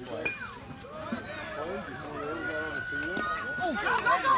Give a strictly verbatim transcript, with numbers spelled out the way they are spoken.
Playing before they ever got on the field.